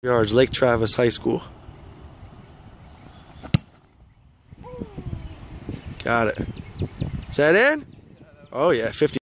Yards, Lake Travis High School. Got it. Is that in? Oh yeah, 50.